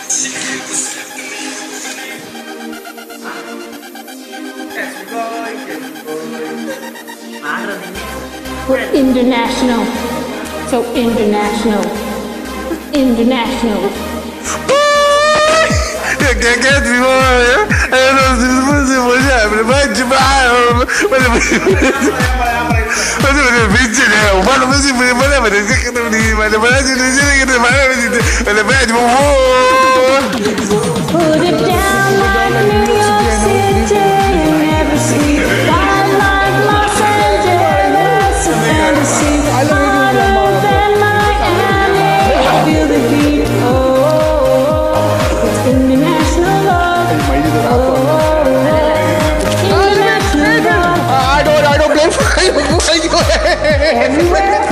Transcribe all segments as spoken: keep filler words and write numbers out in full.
We're international. So international. International. Какая ты моя? Это смысл моя, понимаете, моя. Put it down like New York City and never sleep. Wild like Los Angeles, a fantasy. Harder than Miami, feel the heat. Oh, it's international love. Oh, international love. I don't, I don't blame for you. Everywhere.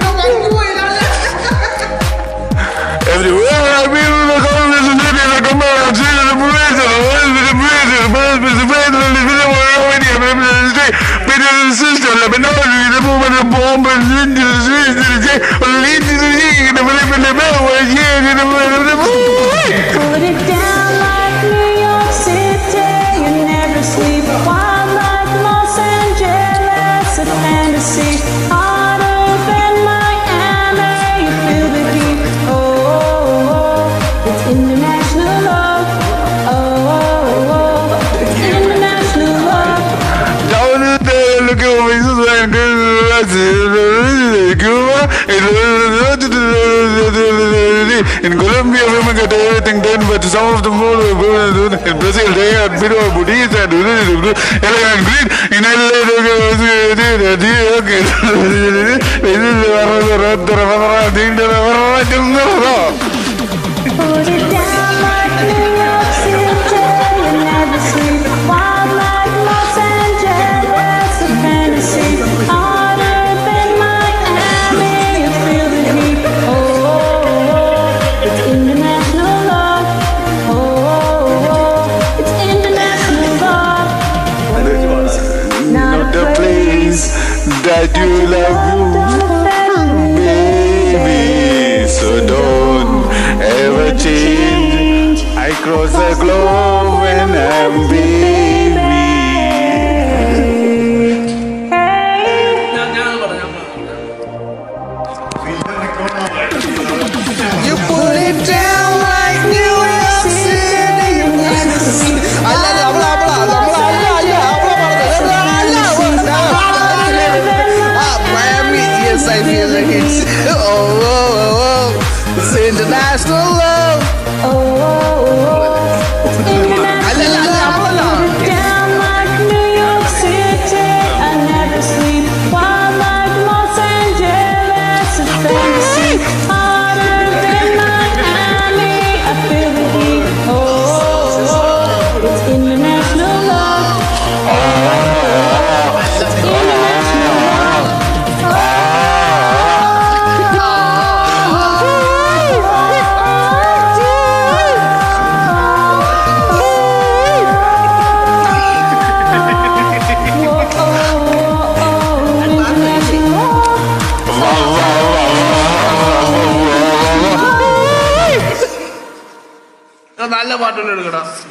Everywhere I be, the government is living like a man. I'm seeing the prison, the prison, the prison, the prison, the prison, the system, the minority, the movement of bomb, and into the streets, the lead to the heat, the belief in the bell, and yeah, in the middle of the Put it down like New York City, you never sleep. Wild like Los Angeles, a fantasy. Harder than Miami, you feel the heat. Oh, oh, oh, it's international love. Oh, oh, oh, it's international love. Down in there, look at me, so I'm in Colombia, women get everything done, but some of the more in Brazil, they are bit of booties and elegant green. In L A, Put it down like New York City, you never sleep. Wild like Los Angeles, a fantasy. Harder than Miami, you feel the heat. Oh, oh, oh, it's international love. Oh, oh, oh, it's international love. Not the place that you love you, baby. So don't ever change. I cross the globe when I'm baby. You put it down like New York City. I love it. Habla, habla, habla, habla, habla, habla. Ah, Miami, yes, I feel like it's. Oh, oh, oh, oh. It's international love. Oh, oh, oh, it's international love. Put it down like New York City, I never sleep. Wild like Los Angeles, a fantasy. Harder than Miami, I feel the heat. Oh, oh, oh, it's international love. Oh, oh, oh, it's international love. Oh, നല്ല പാട്ടുകൾ എടുക്കണം.